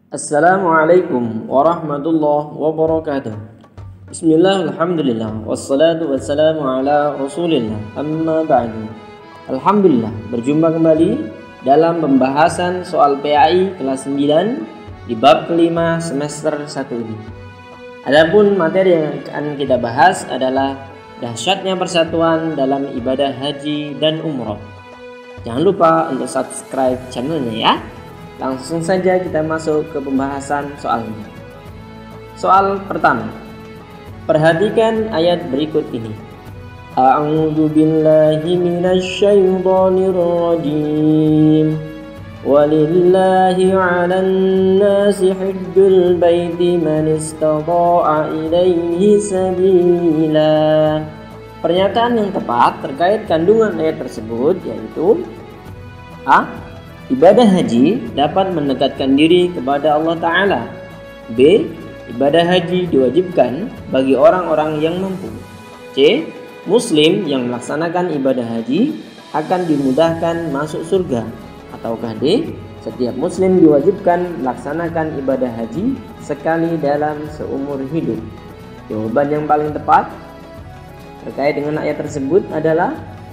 Assalamualaikum warahmatullahi wabarakatuh. Bismillah, alhamdulillah, wassalatu wassalamu ala rasulillah, amma ba'du. Alhamdulillah, berjumpa kembali dalam pembahasan soal PAI kelas 9 di bab kelima semester 1 ini. Adapun materi yang akan kita bahas adalah dahsyatnya persatuan dalam ibadah haji dan umroh. Jangan lupa untuk subscribe channelnya ya. Langsung saja kita masuk ke pembahasan soalnya. Soal pertama, perhatikan ayat berikut ini. A'udzu billahi minasy syaithanir rajim. Walillahi 'alan nasi hajjul baiti man istata'a ilaihi sabila. Pernyataan yang tepat terkait kandungan ayat tersebut yaitu A. Ibadah haji dapat mendekatkan diri kepada Allah Ta'ala. B. Ibadah haji diwajibkan bagi orang-orang yang mampu. C. Muslim yang melaksanakan ibadah haji akan dimudahkan masuk surga. Ataukah D. Setiap muslim diwajibkan melaksanakan ibadah haji sekali dalam seumur hidup. Jawaban yang paling tepat terkait dengan ayat tersebut adalah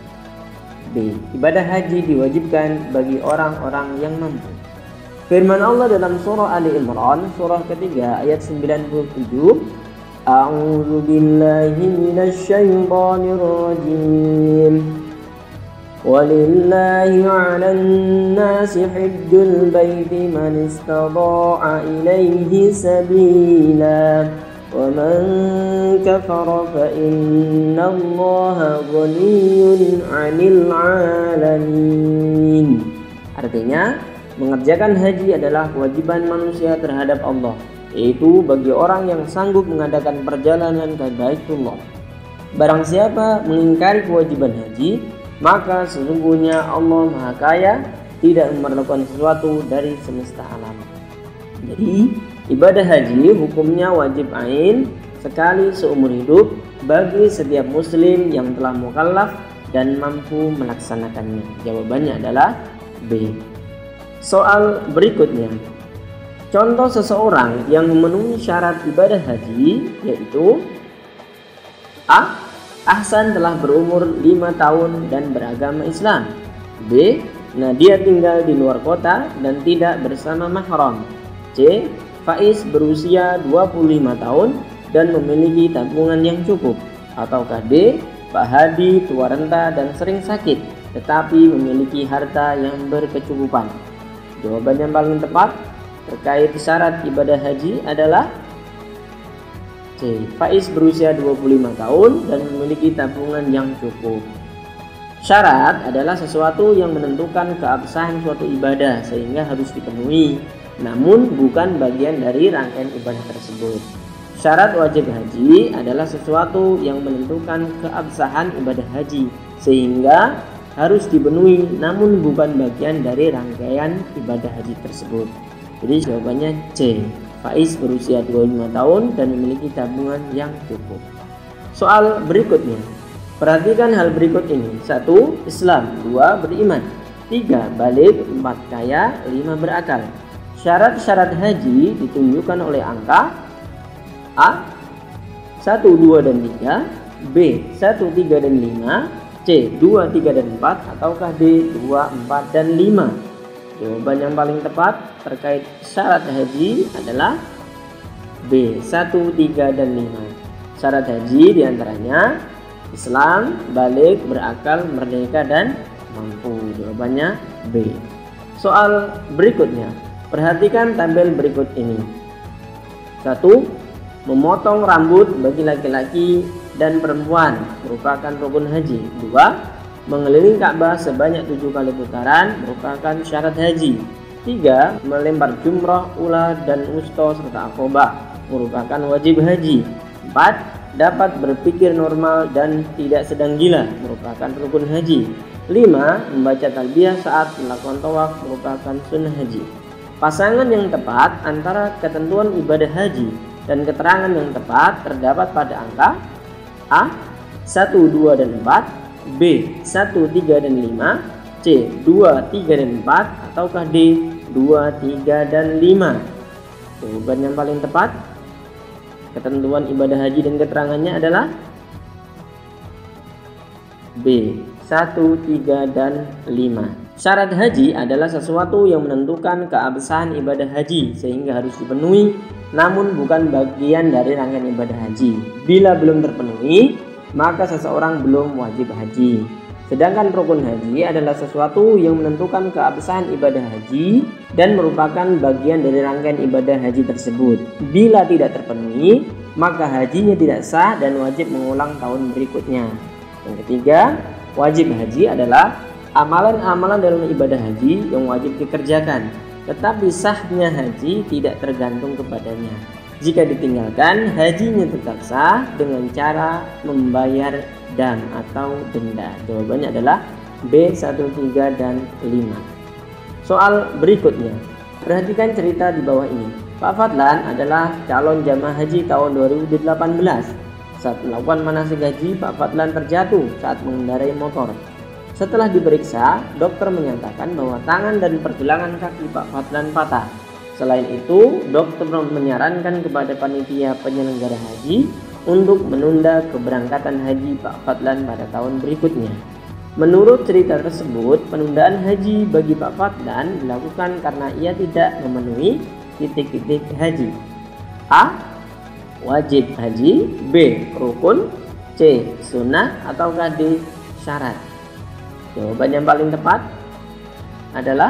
B. Ibadah haji diwajibkan bagi orang-orang yang mampu. Firman Allah dalam surah Ali Imran surah ketiga ayat 97, A'udzu billahi minasy syaithanir rajim. Walillahi 'alan nasi hajjul baiti man istata'a ilaihi sabila. وَمَنْ كَفَرَ فَإِنَّ اللَّهَ غَنِيٌّ عَنِ الْعَالَمِينَ. Artinya, mengerjakan haji adalah kewajiban manusia terhadap Allah, yaitu bagi orang yang sanggup mengadakan perjalanan ke Baitullah. Barang siapa mengingkari kewajiban haji, maka sesungguhnya Allah Maha Kaya, tidak memerlukan sesuatu dari semesta alam. Jadi, ibadah haji hukumnya wajib ain sekali seumur hidup bagi setiap muslim yang telah mukallaf dan mampu melaksanakannya. Jawabannya adalah B. Soal berikutnya. Contoh seseorang yang memenuhi syarat ibadah haji yaitu A. Ahsan telah berumur 5 tahun dan beragama Islam. B. Dia tinggal di luar kota dan tidak bersama mahram. C. Faiz berusia 25 tahun dan memiliki tabungan yang cukup. Ataukah D. Pak Hadi tua renta dan sering sakit tetapi memiliki harta yang berkecukupan. Jawaban yang paling tepat terkait syarat ibadah haji adalah C. Faiz berusia 25 tahun dan memiliki tabungan yang cukup. Syarat adalah sesuatu yang menentukan keabsahan suatu ibadah sehingga harus dipenuhi, namun bukan bagian dari rangkaian ibadah tersebut. Syarat wajib haji adalah sesuatu yang menentukan keabsahan ibadah haji sehingga harus dipenuhi, namun bukan bagian dari rangkaian ibadah haji tersebut. Jadi jawabannya C. Faiz berusia 25 tahun dan memiliki tabungan yang cukup. Soal berikutnya. Perhatikan hal berikut ini. 1. Islam. 2. Beriman. 3. Baligh. 4. Kaya. 5. Berakal. Syarat-syarat haji ditunjukkan oleh angka A. 1, 2, dan 3, B. 1, 3, dan 5, C. 2, 3, dan 4, ataukah D. 2, 4, dan 5. Jawaban yang paling tepat terkait syarat haji adalah B. 1, 3, dan 5. Syarat haji diantaranya Islam, baligh, berakal, merdeka, dan mampu. Jawabannya B. Soal berikutnya. Perhatikan tabel berikut ini. 1. Memotong rambut bagi laki-laki dan perempuan merupakan rukun haji. 2. Mengelilingi Ka'bah sebanyak 7 kali putaran merupakan syarat haji. 3. Melempar jumrah, ula, dan wusta serta aqobah merupakan wajib haji. 4. Dapat berpikir normal dan tidak sedang gila merupakan rukun haji. 5. Membaca talbiyah saat melakukan tawaf merupakan sunnah haji. Pasangan yang tepat antara ketentuan ibadah haji dan keterangan yang tepat terdapat pada angka A. 1, 2, dan 4, B. 1, 3, dan 5, C. 2, 3, dan 4, ataukah D. 2, 3, dan 5. Jawaban yang paling tepat, ketentuan ibadah haji dan keterangannya adalah B. 1, 3, dan 5. Syarat haji adalah sesuatu yang menentukan keabsahan ibadah haji sehingga harus dipenuhi, namun bukan bagian dari rangkaian ibadah haji. Bila belum terpenuhi, maka seseorang belum wajib haji. Sedangkan rukun haji adalah sesuatu yang menentukan keabsahan ibadah haji dan merupakan bagian dari rangkaian ibadah haji tersebut. Bila tidak terpenuhi, maka hajinya tidak sah dan wajib mengulang tahun berikutnya. Yang ketiga, wajib haji adalah amalan-amalan dalam ibadah haji yang wajib dikerjakan, tetapi sahnya haji tidak tergantung kepadanya. Jika ditinggalkan, hajinya tetap sah dengan cara membayar dam atau denda. Jawabannya adalah B, 1, 3, dan 5. Soal berikutnya, perhatikan cerita di bawah ini. Pak Fadlan adalah calon jamaah haji tahun 2018. Saat melakukan manasik haji, Pak Fadlan terjatuh saat mengendarai motor. Setelah diperiksa, dokter menyatakan bahwa tangan dan pergelangan kaki Pak Fadlan patah. Selain itu, dokter menyarankan kepada panitia penyelenggara haji untuk menunda keberangkatan haji Pak Fadlan pada tahun berikutnya. Menurut cerita tersebut, penundaan haji bagi Pak Fadlan dilakukan karena ia tidak memenuhi titik-titik haji. A. Wajib haji, B. Rukun, C. Sunnah, atau D. Syarat. Jawaban yang paling tepat adalah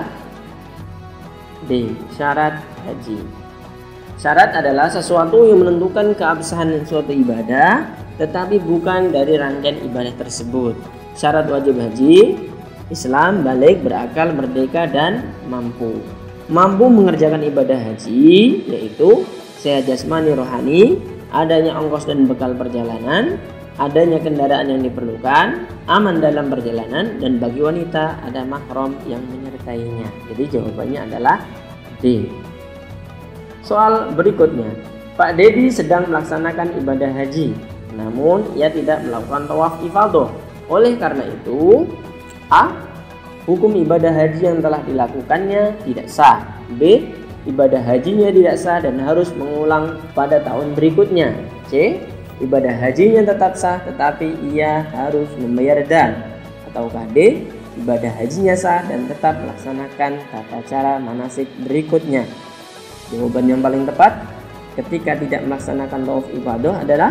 D. Syarat haji. Syarat adalah sesuatu yang menentukan keabsahan suatu ibadah, tetapi bukan dari rangkaian ibadah tersebut. Syarat wajib haji: Islam, balik, berakal, merdeka, dan mampu. Mampu mengerjakan ibadah haji yaitu sehat jasmani rohani, adanya ongkos dan bekal perjalanan, adanya kendaraan yang diperlukan, aman dalam perjalanan, dan bagi wanita ada mahram yang menyertainya. Jadi jawabannya adalah D. Soal berikutnya, Pak Dedi sedang melaksanakan ibadah haji, namun ia tidak melakukan tawaf ifadah. Oleh karena itu, A. Hukum ibadah haji yang telah dilakukannya tidak sah. B. Ibadah hajinya tidak sah dan harus mengulang pada tahun berikutnya. C. Ibadah hajinya tetap sah tetapi ia harus membayar dam. Ataukah D. Ibadah hajinya sah dan tetap melaksanakan tata cara manasik berikutnya. Jawaban yang paling tepat ketika tidak melaksanakan tawaf ibadah adalah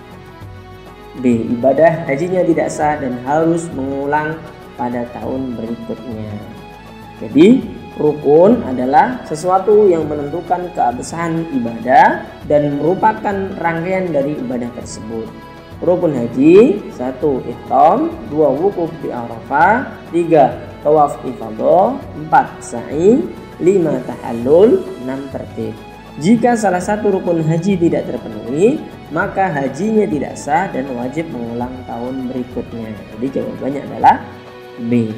B. Ibadah hajinya tidak sah dan harus mengulang pada tahun berikutnya. Jadi rukun adalah sesuatu yang menentukan keabsahan ibadah dan merupakan rangkaian dari ibadah tersebut. Rukun haji: 1. Ihram, 2. Wukuf di Arafah, 3. Tawaf ifadah, 4. Sa'i, 5. Tahallul, 6. Tertib. Jika salah satu rukun haji tidak terpenuhi, maka hajinya tidak sah dan wajib mengulang tahun berikutnya. Jadi jawabannya adalah B.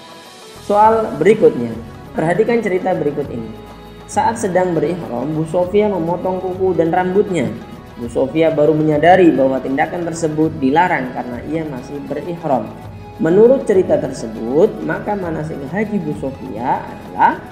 Soal berikutnya, perhatikan cerita berikut ini. Saat sedang berihram, Bu Sofia memotong kuku dan rambutnya. Bu Sofia baru menyadari bahwa tindakan tersebut dilarang karena ia masih berihram. Menurut cerita tersebut, maka manasik haji Bu Sofia adalah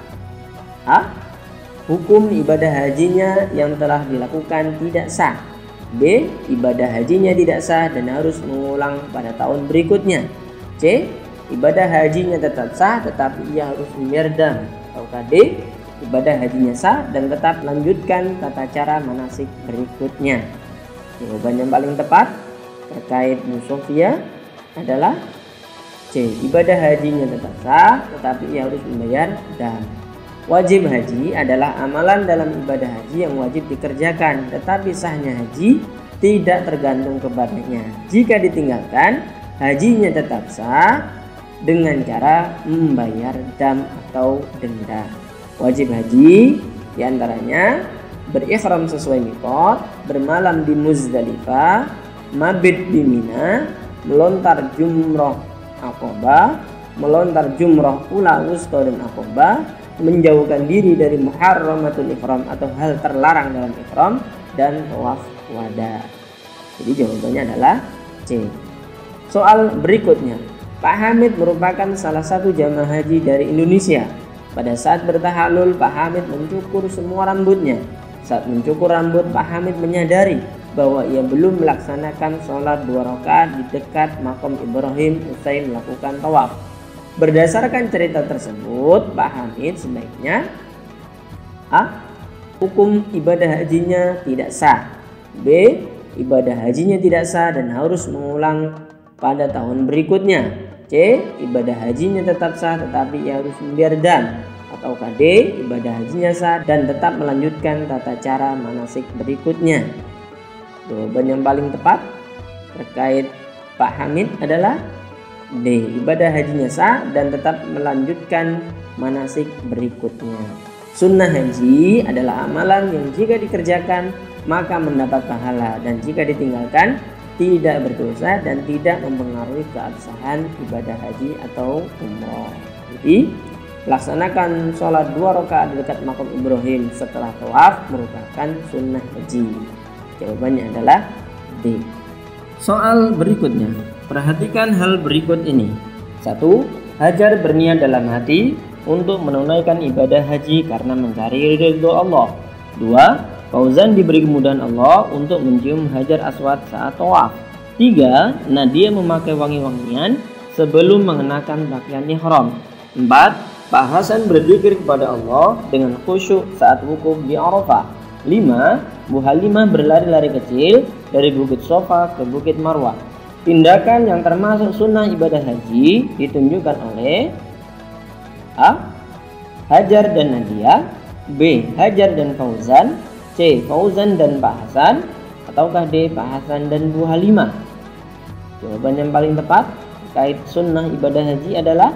A. Hukum ibadah hajinya yang telah dilakukan tidak sah. B. Ibadah hajinya tidak sah dan harus mengulang pada tahun berikutnya. C. Ibadah hajinya tetap sah tetapi ia harus membayar dam. Ataukah D. Ibadah hajinya sah dan tetap lanjutkan tata cara manasik berikutnya. Jawaban yang paling tepat terkait Bu Sofia adalah C. Ibadah hajinya tetap sah tetapi ia harus membayar dam. Wajib haji adalah amalan dalam ibadah haji yang wajib dikerjakan, tetapi sahnya haji tidak tergantung kepadanya. Jika ditinggalkan, hajinya tetap sah dengan cara membayar dam atau denda. Wajib haji diantaranya berihram sesuai miqat, bermalam di Muzdalifah, mabit di Mina, melontar jumrah Aqabah, melontar jumrah ula wusta dan Aqabah, menjauhkan diri dari muharramatul ihram atau hal terlarang dalam ihram, dan tawaf wada. Jadi jawabannya adalah C. Soal berikutnya, Pak Hamid merupakan salah satu jamaah haji dari Indonesia. Pada saat bertahalul, Pak Hamid mencukur semua rambutnya. Saat mencukur rambut, Pak Hamid menyadari bahwa ia belum melaksanakan sholat 2 rakaat di dekat makam Ibrahim usai melakukan tawaf. Berdasarkan cerita tersebut, Pak Hamid sebaiknya A. Hukum ibadah hajinya tidak sah. B. Ibadah hajinya tidak sah dan harus mengulang pada tahun berikutnya. C. Ibadah hajinya tetap sah tetapi ia harus membayar dam. Atau D. Ibadah hajinya sah dan tetap melanjutkan tata cara manasik berikutnya. Jawaban yang paling tepat terkait Pak Hamid adalah D. Ibadah hajinya sah dan tetap melanjutkan manasik berikutnya. Sunnah haji adalah amalan yang jika dikerjakan maka mendapat pahala, dan jika ditinggalkan tidak berdosa dan tidak mempengaruhi keabsahan ibadah haji atau umroh. Jadi laksanakan sholat 2 rakaat di dekat makam Ibrahim setelah tawaf merupakan sunnah haji. Jawabannya adalah D. Soal berikutnya, perhatikan hal berikut ini. 1. Hajar berniat dalam hati untuk menunaikan ibadah haji karena mencari ridho Allah. 2. Fauzan diberi kemudahan Allah untuk mencium Hajar Aswad saat tawaf. 3. Nadia memakai wangi-wangian sebelum mengenakan pakaian ihram. 4. Pak Hasan berzikir kepada Allah dengan khusyuk saat wukuf di Arafah. 5. Bu Halimah berlari-lari kecil dari Bukit Sofa ke Bukit Marwah. Tindakan yang termasuk sunnah ibadah haji ditunjukkan oleh A. Hajar dan Nadia, B. Hajar dan Fauzan, C. Fauzan dan Pak Hasan, ataukah D. Pak Hasan dan Bu Halimah? Jawaban yang paling tepat terkait sunnah ibadah haji adalah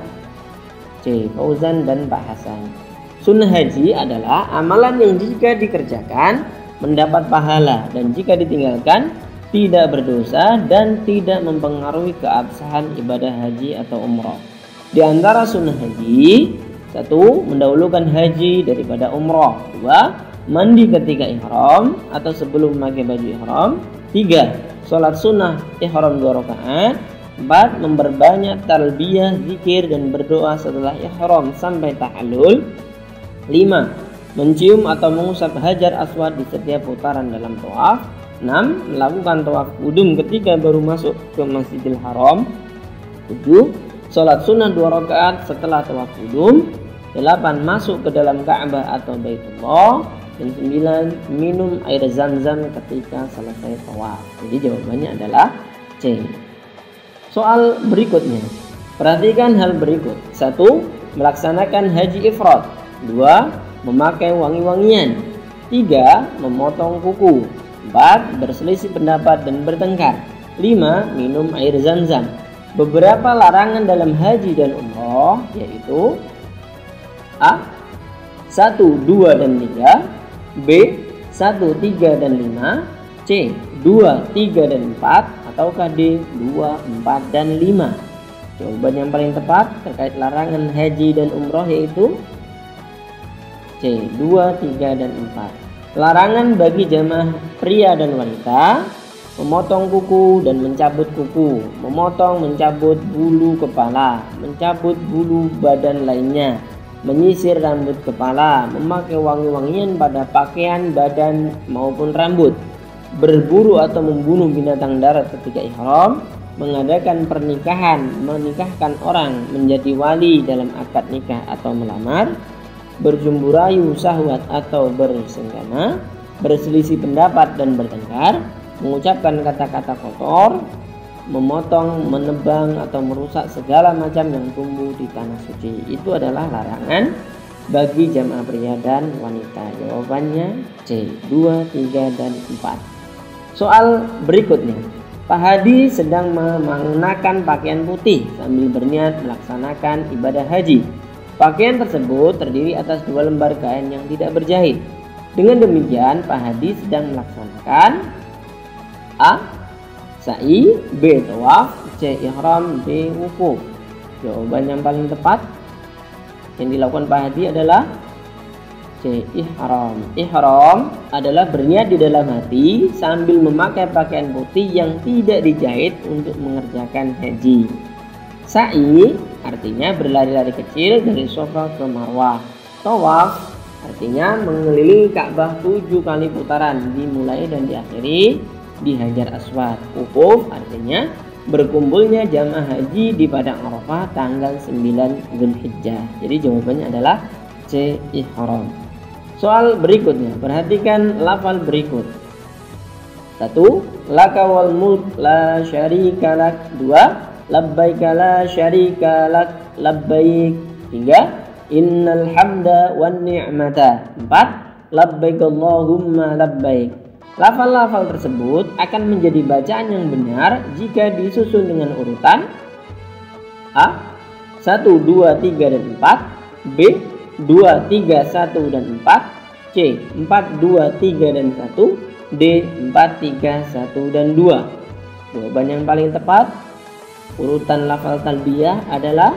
C. Fauzan dan Pak Hasan. Sunnah haji adalah amalan yang jika dikerjakan mendapat pahala dan jika ditinggalkan tidak berdosa dan tidak mempengaruhi keabsahan ibadah haji atau umroh. Di antara sunnah haji, 1. Mendahulukan haji daripada umroh. 2. Mandi ketika ihram atau sebelum memakai baju ihram. 3. Sholat sunnah ihram 2 rakaat. 4. Memperbanyak talbiyah, zikir dan berdoa setelah ihram sampai tahallul. 5. Mencium atau mengusap Hajar Aswad di setiap putaran dalam tawaf. 6. Melakukan tawaf qudum ketika baru masuk ke Masjidil Haram. 7. Sholat sunnah 2 rakaat setelah tawaf qudum. 8. Masuk ke dalam Ka'bah atau Baitullah. Dan 9. Minum air zam-zam ketika selesai tawaf. Jadi jawabannya adalah C. Soal berikutnya, perhatikan hal berikut. 1. Melaksanakan haji ifrad. 2. Memakai wangi-wangian. 3. Memotong kuku. 4. Berselisih pendapat dan bertengkar. 5. Minum air zam-zam. Beberapa larangan dalam haji dan umroh yaitu A. 1, 2, dan 3. B. 1, 3, dan 5. C. 2, 3, dan 4. Ataukah D. 2, 4, dan 5? Jawaban yang paling tepat terkait larangan haji dan umroh yaitu C. 2, 3, dan 4. Larangan bagi jamaah pria dan wanita memotong kuku dan mencabut kuku, memotong, mencabut bulu kepala, mencabut bulu badan lainnya, menyisir rambut kepala, memakai wangi-wangian pada pakaian badan maupun rambut, berburu atau membunuh binatang darat ketika ihram, mengadakan pernikahan, menikahkan orang menjadi wali dalam akad nikah atau melamar, berjumbu rayu, syahwat atau bersenggama, berselisih pendapat dan bertengkar, mengucapkan kata-kata kotor, memotong, menebang atau merusak segala macam yang tumbuh di tanah suci. Itu adalah larangan bagi jamaah pria dan wanita. Jawabannya C. 2, 3, dan 4. Soal berikutnya, Pak Hadi sedang mengenakan pakaian putih sambil berniat melaksanakan ibadah haji. Pakaian tersebut terdiri atas 2 lembar kain yang tidak berjahit. Dengan demikian, Pak Hadi sedang melaksanakan A. Sa'i, B. Tawaf, C. Ihram, D. wukuf. Jawaban yang paling tepat yang dilakukan Pak Hadi adalah C. Ihram. Ihram adalah berniat di dalam hati sambil memakai pakaian putih yang tidak dijahit untuk mengerjakan haji. Sa'i artinya berlari-lari kecil dari Sofa ke Marwah. Tawaf Artinya mengelilingi Ka'bah 7 kali putaran, dimulai dan diakhiri di Hajar Aswad. Wukuf artinya berkumpulnya jamaah haji di Padang Arafah tanggal 9 Zulhijjah. Jadi jawabannya adalah C. Ihram. Soal berikutnya, perhatikan lafal berikut. 1. Laka wal mulk la syarika lak. 2. Labbaika la syarika lak labbaik. 3. Innal hamda wan ni'mata. 4. Labbaik Allahumma labbaik. Lafal-lafal tersebut akan menjadi bacaan yang benar jika disusun dengan urutan A. 1, 2, 3, dan 4. B. 2, 3, 1, dan 4. C. 4, 2, 3, dan 1. D. 4, 3, 1, dan 2. Jawaban yang paling tepat urutan lafal talbiyah adalah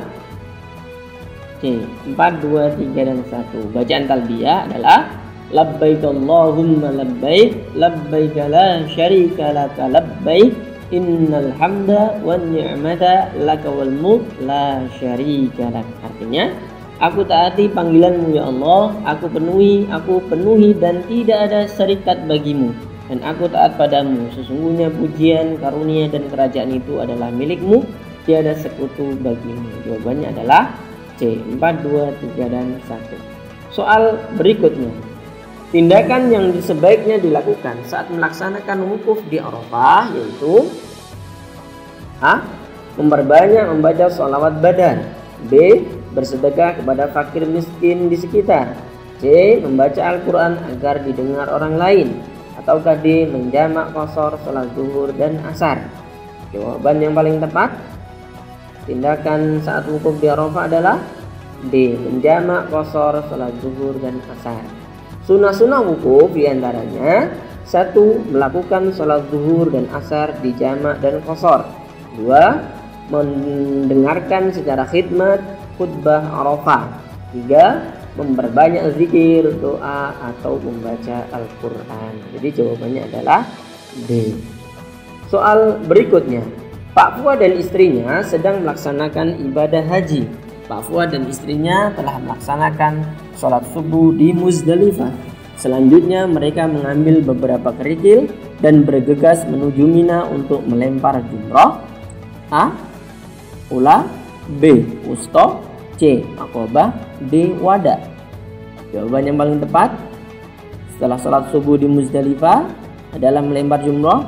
C. 4, 2, 3, dan 1. Bacaan talbiyah adalah labbaik Allahumma labbaik labbaik la syarika laka labbaik innal hamda wan ni'mata laka wal mulk la syarika lak. Artinya, aku taati panggilanmu ya Allah, aku penuhi dan tidak ada syarikat bagimu, dan aku taat padamu. Sesungguhnya pujian, karunia, dan kerajaan itu adalah milikmu, tiada sekutu bagimu. Jawabannya adalah C. 4, 2, 3, dan 1. Soal berikutnya, tindakan yang sebaiknya dilakukan saat melaksanakan wukuf di Arafah yaitu A. Memperbanyak membaca sholawat badan. B. Bersedekah kepada fakir miskin di sekitar. C. Membaca Al-Quran agar didengar orang lain. Ataukah D. Menjamak qashar sholat zuhur dan asar. Jawaban yang paling tepat tindakan saat wukuf di Arafah adalah D. Menjamak qashar sholat zuhur dan asar. Sunnah-sunnah wukuf diantaranya 1. Melakukan sholat zuhur dan asar di jamak dan qashar. 2. Mendengarkan secara khidmat khutbah Arafah. 3. Memperbanyak zikir, doa, atau membaca Al-Quran. Jadi jawabannya adalah D. Soal berikutnya, Pak Fuad dan istrinya sedang melaksanakan ibadah haji. Pak Fuad dan istrinya telah melaksanakan sholat subuh di Muzdalifah. Selanjutnya mereka mengambil beberapa kerikil dan bergegas menuju Mina untuk melempar jumrah. A. Ula. B. Wusta. C. Aqabah. D. Wada. Jawaban yang paling tepat setelah sholat subuh di Muzdalifah adalah melempar jumrah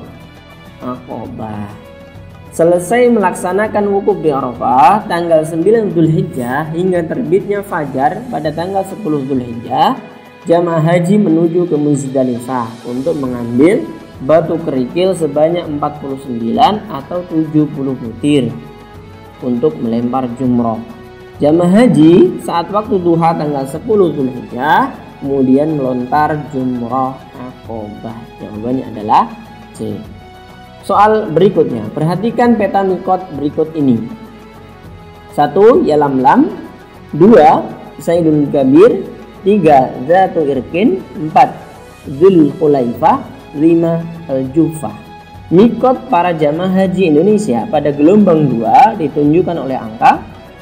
Aqabah. Selesai melaksanakan wukuf di Arafah tanggal 9 Zulhijjah hingga terbitnya fajar pada tanggal 10 Zulhijjah, jamaah haji menuju ke Muzdalifah untuk mengambil batu kerikil sebanyak 49 atau 70 butir untuk melempar jumrah. Jamaah haji saat waktu duha tanggal 10 Zulhijjah kemudian melontar jumrah Aqabah. Jawabannya adalah C. Soal berikutnya, perhatikan peta mikot berikut ini. 1. Yalamlam. 2. Saidul Kabir. 3. Zatu Irkin. 4. Dzulhulaifah. 5. Al-Juhfah. Mikot para jamaah haji Indonesia pada gelombang 2 ditunjukkan oleh angka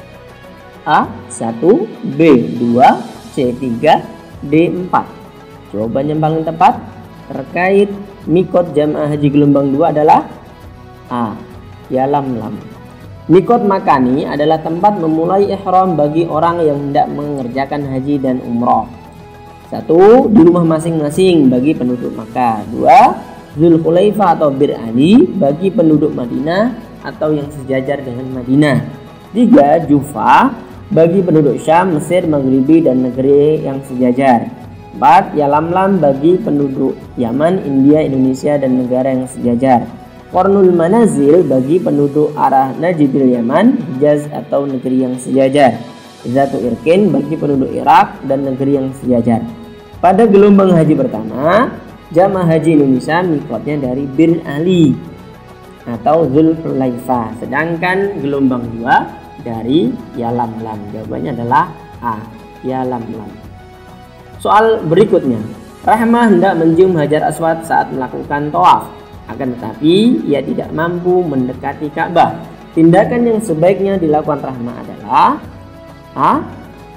A. 1. B. 2. C. 3. D. 4. Jawaban yang paling tepat terkait mikot jamaah haji gelombang 2 adalah A. Yalamlam. Mikot makani adalah tempat memulai ihram bagi orang yang hendak mengerjakan haji dan umrah. 1. Di rumah masing-masing bagi penduduk Makkah. 2. Dzulhulaifah atau Bir Ali bagi penduduk Madinah atau yang sejajar dengan Madinah. 3. Juhfah bagi penduduk Syam, Mesir, Maghribi, dan negeri yang sejajar. 4. Yalamlam bagi penduduk Yaman, India, Indonesia, dan negara yang sejajar. Qarnul Manazil bagi penduduk arah Najdil Yaman, Hijaz, atau negeri yang sejajar. Zatu Irkin bagi penduduk Irak dan negeri yang sejajar. Pada gelombang haji pertama, jamaah haji Indonesia mikotnya dari Bir Ali atau Dzulhulaifah, sedangkan gelombang 2 dari Yalamlam. Jawabannya adalah A. Yalamlam. Soal berikutnya, Rahmah hendak mencium Hajar Aswad saat melakukan tawaf, akan tetapi ia tidak mampu mendekati Ka'bah. Tindakan yang sebaiknya dilakukan Rahmah adalah A.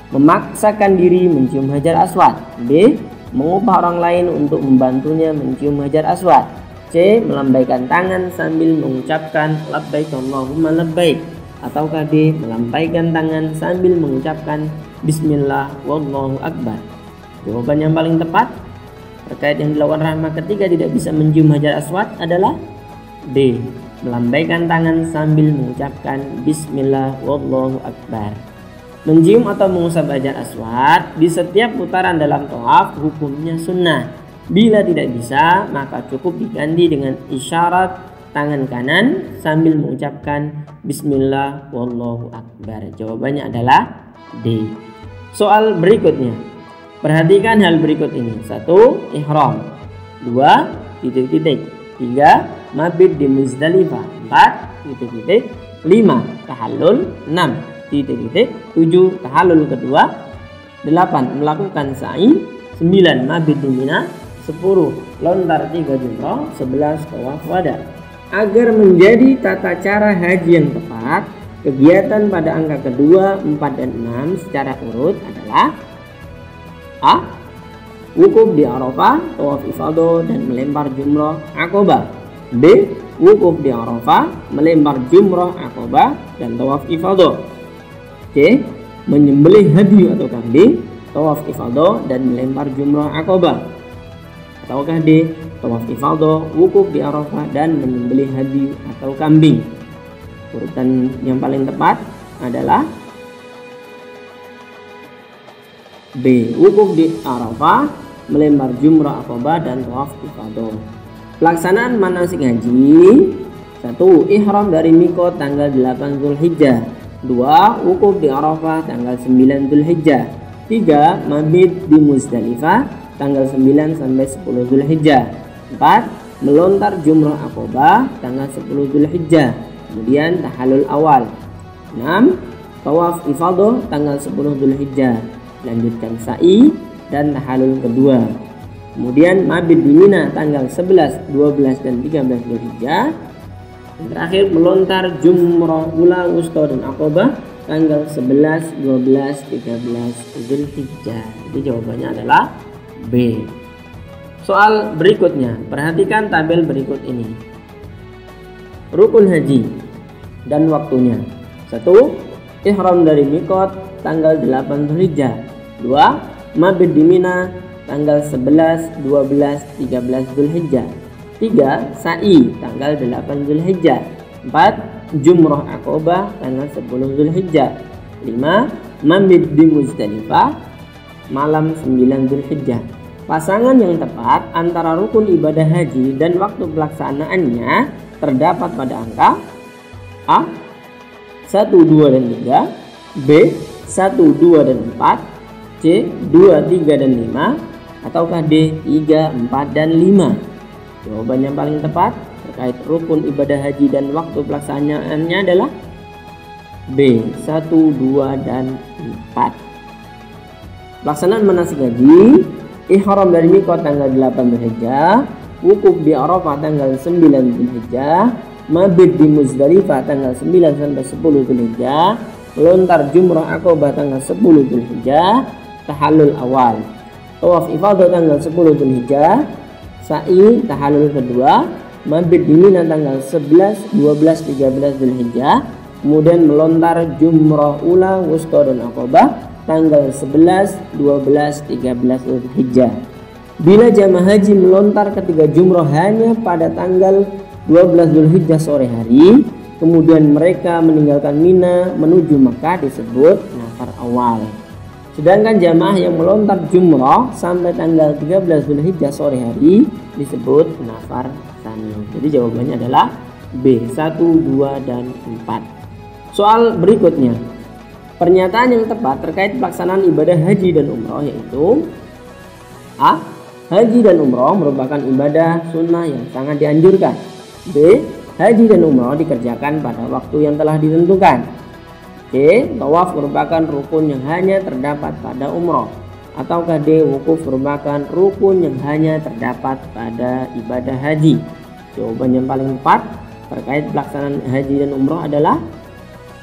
memaksakan diri mencium hajar aswad. B. Mengupah orang lain untuk membantunya mencium hajar aswad. C. Melambaikan tangan sambil mengucapkan labbaik Allahumma labbaik. Ataukah D. Melambaikan tangan sambil mengucapkan bismillah wallahu akbar. Jawaban yang paling tepat terkait yang dilakukan Rahma ketika tidak bisa mencium hajar aswad adalah D. Melambaikan tangan sambil mengucapkan bismillah wallahu akbar. Mencium atau mengusap hajar aswad di setiap putaran dalam tawaf hukumnya sunnah. Bila tidak bisa, maka cukup diganti dengan isyarat tangan kanan sambil mengucapkan bismillah wallahu akbar. Jawabannya adalah D. Soal berikutnya. Perhatikan hal berikut ini. 1. Ihram. 2. Titik-titik. 3. Mabit di Muzdalifah. 4. 5. Tahallul. 6. Titik-titik. 7. Tahallul kedua. 8. Melakukan sa'i. 9. Mabit di Mina. 10. Lontar 3 jumrah. 11. Tawaf wada. Agar menjadi tata cara haji yang tepat, kegiatan pada angka kedua, 4 dan 6 secara urut adalah A. Wukuf di Arafah, tawaf ifadah dan melempar jumrah Aqabah. B. Wukuf di Arafah, melempar jumrah Aqabah dan tawaf ifadah. C. Menyembelih hadi atau kambing, tawaf ifadah dan melempar jumrah Aqabah. Ataukah D. Tawaf ifadah, wukuf di Arafah dan menyembelih hadi atau kambing. Urutan yang paling tepat adalah B. Wukuf di Arafah, melempar jumrah Aqabah dan tawaf ifadah. Pelaksanaan manasik haji. 1. Ihram dari mikot tanggal 8 Zulhijjah. 2. Wukuf di Arafah tanggal 9 Zulhijjah. 3. Mabit di Muzdalifah tanggal 9 sampai 10 Zulhijjah. 4. Melontar jumrah Aqabah tanggal 10 Zulhijjah. Kemudian tahallul awal. 6. Tawaf ifadah tanggal 10 Zulhijjah. Lanjutkan sa'i dan tahallul kedua. Kemudian mabit di Mina tanggal 11, 12 dan 13 Zulhijjah. Dan terakhir melontar jumrah ula, wusta dan Aqabah tanggal 11, 12, 13 Zulhijjah. Jadi jawabannya adalah B. Soal berikutnya, perhatikan tabel berikut ini. Rukun haji dan waktunya. 1. Ihram dari mikot tanggal 8 Zulhijjah. 2. Mabit di Mina tanggal 11, 12, 13 Zulhijjah. 3. Sa'i tanggal 8 Zulhijjah. 4. Jumrah Aqabah tanggal 10 Zulhijjah. 5. Mabit di Muzdalifah malam 9 Zulhijjah. Pasangan yang tepat antara rukun ibadah haji dan waktu pelaksanaannya terdapat pada angka A. 1, 2 dan 3, B. 1, 2 dan 4, C. 2, 3 dan 5, ataukah D. 3, 4 dan 5. Jawaban yang paling tepat terkait rukun ibadah haji dan waktu pelaksanaannya adalah B. 1, 2 dan 4. Pelaksanaan manasik haji. Ihram dari mikot tanggal 8 Zulhijjah, wukuf di Arafah tanggal 9 Zulhijjah, mabit di Muzdalifah tanggal 9 sampai 10 Zulhijjah, melontar jumrah Aqabah tanggal 10 Zulhijjah, tahallul awal, tawaf ifadah tanggal 10 Zulhijjah, sa'i tahallul kedua, mabit di Mina tanggal 11, 12, 13 Zulhijjah, kemudian melontar jumrah ula, wusta dan Aqabah tanggal 11, 12, 13 Zulhijjah. Bila jamaah haji melontar ketiga jumrah hanya pada tanggal 12 Zulhijjah sore hari, kemudian mereka meninggalkan Mina menuju Makkah disebut nafar awal. Sedangkan jamaah yang melontar jumrah sampai tanggal 13 Zulhijjah sore hari disebut nafar tsani. Jadi jawabannya adalah B. 1, 2 dan 4. Soal berikutnya. Pernyataan yang tepat terkait pelaksanaan ibadah haji dan umroh yaitu A. Haji dan umroh merupakan ibadah sunnah yang sangat dianjurkan. B. Haji dan umroh dikerjakan pada waktu yang telah ditentukan. C. Tawaf merupakan rukun yang hanya terdapat pada umroh. Ataukah D. Wukuf merupakan rukun yang hanya terdapat pada ibadah haji. Jawaban yang paling tepat terkait pelaksanaan haji dan umroh adalah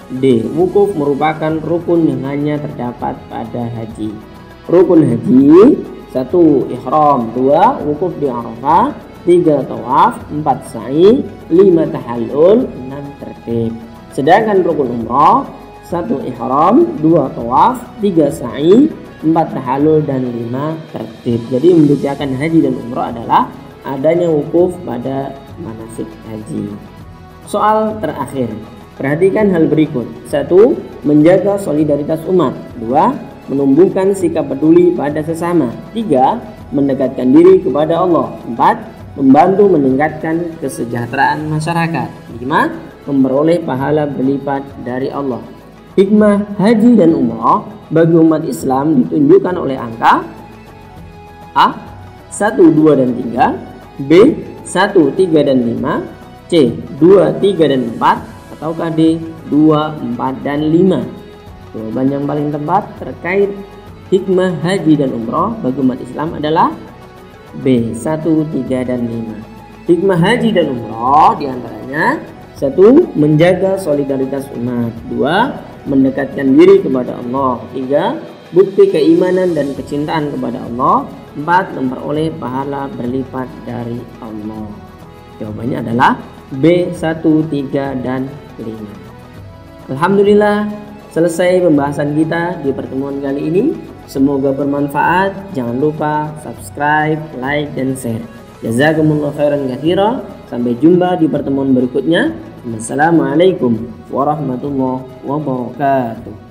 D. Wukuf merupakan rukun yang hanya terdapat pada haji. Rukun haji: 1. Ihram, 2. Wukuf di Arafah, 3. Tawaf, 4. Sa'i, 5. Tahallul, 6. Tertib. Sedangkan rukun umrah: 1. Ihram, 2. Tawaf, 3. Sa'i, 4. Tahallul, dan 5. Tertib. Jadi membedakan haji dan umrah adalah adanya wukuf pada manasik haji. Soal terakhir. Perhatikan hal berikut. 1. Menjaga solidaritas umat. 2. Menumbuhkan sikap peduli pada sesama. 3. Mendekatkan diri kepada Allah. 4. Membantu meningkatkan kesejahteraan masyarakat. 5. Memperoleh pahala berlipat dari Allah. Hikmah haji dan umrah bagi umat Islam ditunjukkan oleh angka A. 1, 2, dan 3, B. 1, 3, dan 5, C. 2, 3, dan 4, ataukah D. 2, 4, dan 5. Jawaban yang paling tepat terkait hikmah haji dan umrah bagi umat Islam adalah B. 1, 3, dan 5. Hikmah haji dan umrah diantaranya: 1. Menjaga solidaritas umat. 2. Mendekatkan diri kepada Allah. 3. Bukti keimanan dan kecintaan kepada Allah. 4. Memperoleh pahala berlipat dari Allah. Jawabannya adalah B. 1, 3, dan 5. Alhamdulillah, selesai pembahasan kita di pertemuan kali ini. Semoga bermanfaat. Jangan lupa subscribe, like, dan share. Jazakumullah khairan katsira. Sampai jumpa di pertemuan berikutnya. Wassalamualaikum warahmatullahi wabarakatuh.